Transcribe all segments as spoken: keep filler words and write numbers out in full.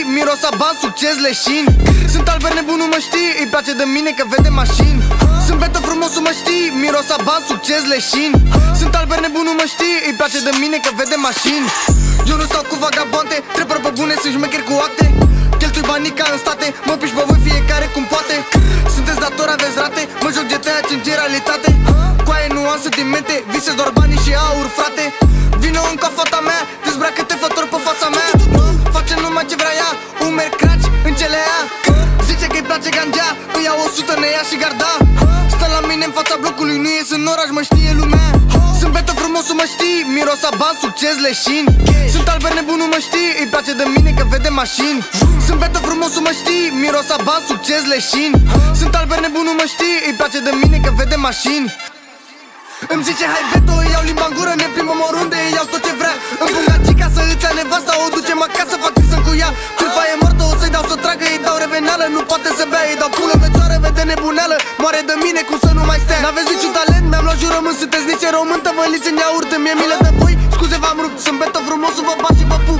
miros a bani, succes, leșin. Sunt alber nebun, nu mă știi, îi place de mine că vede mașini. Sunt betă frumos, mă știi, miros a bani, succes, leșin. Sunt alber nebun, nu mă știi, îi place de mine că vede mașini. Eu nu stau cu vagabonte, trebuie pe bune, sunt șmecheri cu acte. Cheltui banii ca în state, mă piși pe voi fiecare cum poate. Sunteți datori, aveți rate, mă joc G T A cinci în realitate. Coaie, nuanță din mente, visezi doar banii și aur, frate. Vino încă fata mea, dezbracă-te fător pe fața mea. Face numai ce vrea ea, umeri craci în cele ea. Zice că-i place gangea, îi iau o sută, ne ia și garda. Stă la mine în fața blocului, nu ies în oraș, mă știe lumea. Sunt betă frumos, mă știi, miros a bani, succes, leșin. Sunt alber nebun, nu mă știi, îi place de mine că vede mașini. Sunt betă frumos, mă știi, miros a bani, succes, leșin. Sunt alber nebun, nu mă știi, îi place de mine că vede mașini. Îmi zice hai beto, îi iau limba în gură, ne plimbăm oriunde, îi iau tot ce vrea. Îmi pun gagica să îți ia nevasta, o ducem acasă, fac trisă cu ea. Câlfa e mortă, o să-i dau să tragă, îi dau reveneală. Nu poate să bea, îi dau pulă pe țoară, vede nebuneală. Moare de mine, cum să nu mai stea. N-aveți niciun talent, mi-am luat jurământ, sunteți niște români tăvăliți în iaurt. Mie milă de voi, scuze v-am rupt, sunt beto frumos, vă bat și vă pup.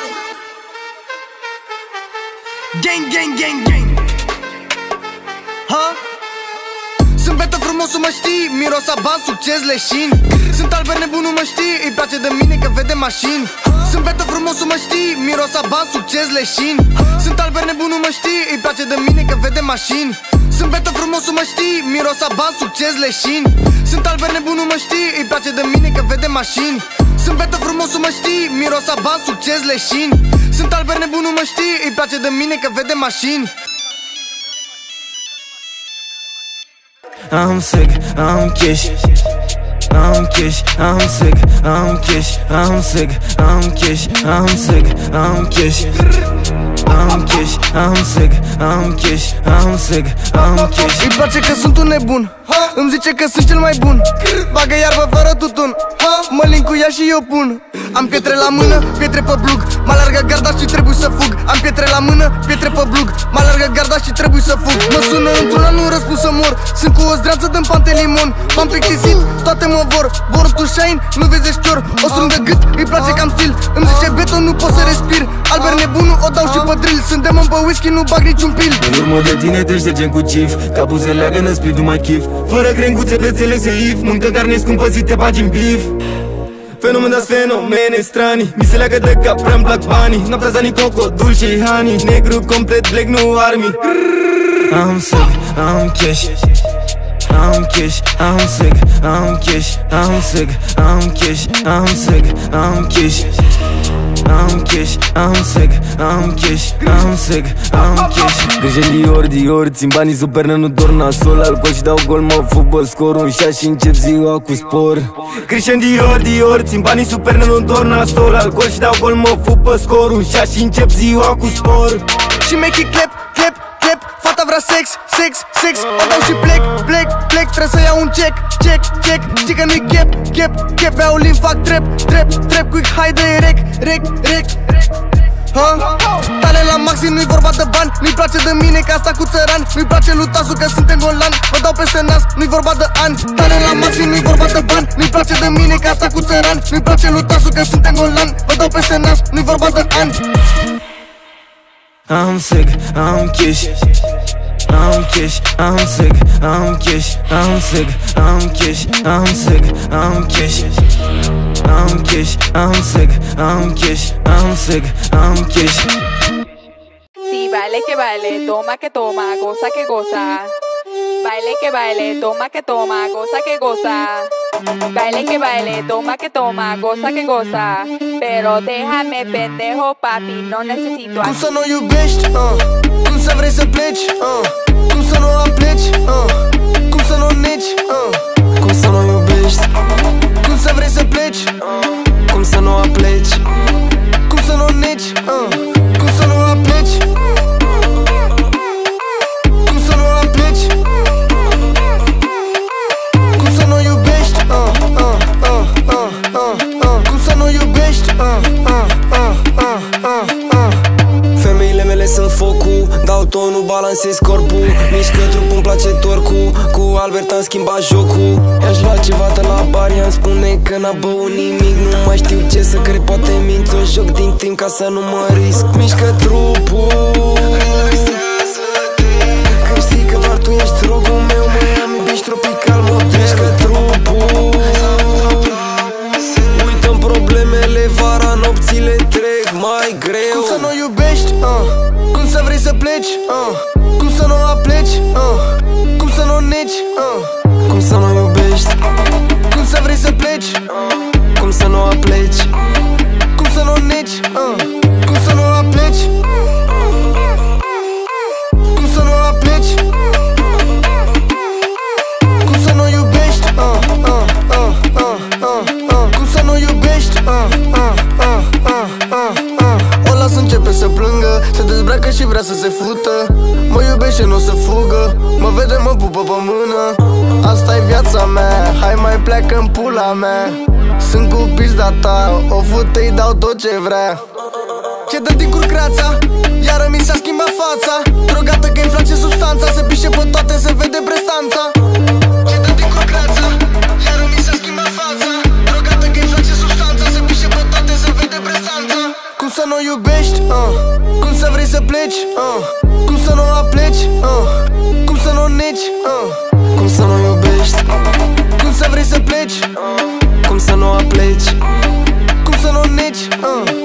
Gang, gang, gang, gang. Ha? Sunt betă frumos, mă știi, miros a bani, succes, leșin. Sunt alber nebun, nu mă știi, îi place de mine că vede mașini. Sunt betă frumos, mă știi, miros a bani, succes, leșin. Sunt alber nebun, nu mă știi, îi place de mine că vede mașini. Sunt betă frumos, mă știi, miros a bani, succes, leșin. Sunt alber nebun, nu mă știi, îi place de mine că vede mașini. Sunt betă frumos, mă știi, miros a bani, succes, leșin. Sunt alber nebun, nu mă știi, îi place de mine că vede mașini. I'm sick, I'm kish, I'm kish, I'm sick, I'm kish, I'm sick, I'm kish, I'm sick, I'm kish, I'm kish, I'm sick, I'm kish, I'm sick, I'm kish. Îi place că sunt un nebun, îmi zice că sunt cel mai bun. Bagă iarbă fără tutun, mă lin cu ea și eu pun. Am pietre la mână, pietre pe blug, mă alargă garda și trebuie să fug. Am pietre la mână, pietre pe blug, mă alargă garda și trebuie să fug. Mă sună într-una, nu răspund să mor. Sunt cu o zdreanță din pantelimon. M-am plictisit, toate mă vor. Born to shine, nu vezi eștior. O strâng de gât, îi place cam stil. Îmi zice beton, nu pot să respir. Alber nebunul, o dau și pe drill. Sunt demon pe whisky, nu bag niciun pil. În urmă de tine te ștergem cu cif, ca buze leagă-nă split, nu mai chif. Fără crenguțe, bețele seif, mâncă carne scumpă, zi te bagi în bif. Fenomen das fenomene strani, mi se leagă de cap, prea-mi plac banii. Noaptea zani, coco, dulce, honey, negru complet, black, nu army. I'm sick, I'm kish, I'm kish, I'm sick, I'm kish, I'm sick, I'm kish, I'm sick, I'm kish, I'm kish, I'm sick, I'm kish, I'm sick, I'm kish. Grijă Dior, Dior, țin banii sub pernă, nu dor nasol. Alcool și dau gol, mă fotbal, scor un șas și încep ziua cu spor. Grijă Dior, Dior, țin banii sub pernă, nu dor nasol. Alcool și dau gol, mă fotbal, scor un șas și încep ziua cu spor. Și make it clap, clap, clap. Fata vrea sex, sex, sex. O dau și plec, plec, plec. Trebuie să iau un check, check, check. Știi că nu-i cap, cap, cap. Beau limb, fac trap, trap, trap. Quick, haide, rec, rec, rec. Ha? Talent la maxim, nu-i vorba de bani. Nu-i place de mine ca asta cu țăran. Nu-i place lui Tasu că suntem golan. Mă dau peste nas, nu-i vorba de ani. Talent la maxim, nu-i vorba de bani. Nu-i place de mine ca asta cu țăran. Nu-i place lui Tasu că suntem golan. Mă dau peste nas, nu-i vorba de ani. I'm sick, I'm kish, I'm kish, I'm sick, I'm kish, I'm sick, I'm kish, I'm sick, I'm kish, I'm kish, I'm sick, I'm kish, I'm sick, I'm kish. Sí, baile que baile, toma que toma, goza que goza. Baile que baile, toma que toma, goza que goza. Baile que baile, toma que toma, goza que goza. Pero déjame pendejo papi, no necesito Cum să nu iubești, uh. Cum să vrei să pleci, uh. Cum să nu apleci, uh. Cum să nu neci, uh. Cum să nu iubești, cum să vrei să pleci, uh. cum să nu apleci, cum să nu neci, uh. Cum să nu apleci, cum să nu apleci, cum să nu iubești, uh, uh, uh, uh, uh, uh. Cum să nu iubești, uh, uh, uh, uh, uh, uh. Femeile mele sunt focul, dau tonul, balansez corpul. Mișcă trupul, îmi place torcul. Cu Albert am schimbat jocul. I-aș lua ceva de la bar, i-am spune că n-a băut nimic. Nu mai știu ce să cred, poate minți. O joc din timp ca să nu mă risc. Mișcă trupul, uh. Cum să vrei să pleci, uh. Cum să nu o apleci, uh. Cum să nu o negi, uh. Cum să nu iubești, cum să vrei să pleci, cum să nu apleci, cum să nu o negi, uh. Cum să nu o apleci, cum să nu o apleci, cum să nu iubești, uh, uh, uh, uh, uh, uh. Cum să nu iubești, uh, uh, uh, uh, uh, uh. O las începe să plângă, se dezbracă și vrea să se fută. Mă iubește, nu o să fugă, mă vede, mă pupă pe mână. Asta-i viața mea, hai mai pleacă în pula mea. Sunt cu pizda ta, o fută, îi dau tot ce vrea. Ce dă din cur creața, iară mi s-a schimbat fața. Drogată că-i place substanța, se pișe pe toate, se vede prestanța. Ce dă din cur creața, iară mi s-a schimbat fața. Drogată că-i place substanța, se pișe pe toate, se vede prestanța. Cum să nu iubești, uh. Cum să vrei să pleci, uh. Cum să nu apleci, uh. Cum să nu negi, uh. cum să nu iubești, cum să vrei să pleci, cum să nu apleci, cum să nu negi, uh.